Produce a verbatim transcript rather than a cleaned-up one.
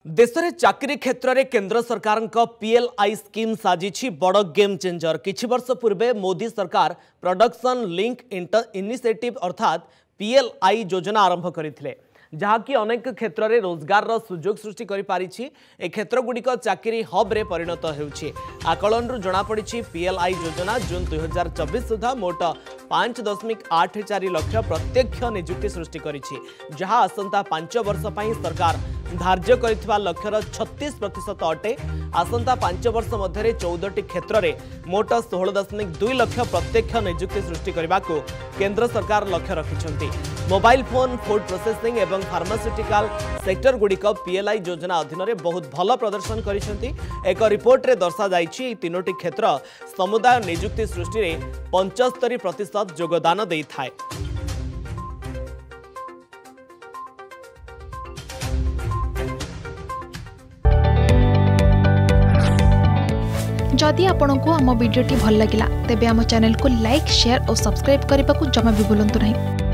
देश में चाकरी क्षेत्र में केंद्र सरकार पीएलआई स्कीम साजिछि बड़ गेम चेंजर। किछि वर्ष पूर्वे मोदी सरकार प्रोडक्शन लिंक इनिशिएटिव अर्थात पीएलआई योजना आरंभ करथिले, जहाँकि अनेक क्षेत्र में रोजगार सुजोग सृष्टि कर पारिछि। ए क्षेत्र गुड़िक चाकरी हब रे परिणत होउछि। आकलन जनापड़ी पीएलआई योजना जून दुई हजार चौबीस सुधा मोट पांच दशमिक आठ चार लक्ष प्रत्यक्ष निजुक्ति सृष्टि करिछि, जहाँ आसंता पांच वर्ष पई सरकार धार्य करिथिबा लक्ष्यर छत्तीस प्रतिशत अटे। आसंता पांच वर्ष मध्य चौदह टी क्षेत्र में मोट सोलह दशमिक दुई लक्ष प्रत्यक्ष निजुक्ति सृष्टि करने को केंद्र सरकार लक्ष्य रखिछन्ति। मोबाइल फोन, फूड प्रोसेसिंग एवं फार्मास्यूटिकल सेक्टर गुड़िक पीएलआई योजना अधीन में बहुत भल प्रदर्शन करिसेंति। एक रिपोर्ट रे दर्शा जाइछि तीनोटी क्षेत्र समुदाय निजुक्ति सृष्टि में पचहत्तर प्रतिशत योगदान देई थाए। जदि आपंक आम भिडी भल लगा तेब आम चैनल को लाइक, शेयर और सब्सक्राइब करने को जमा भी भूलु नहीं।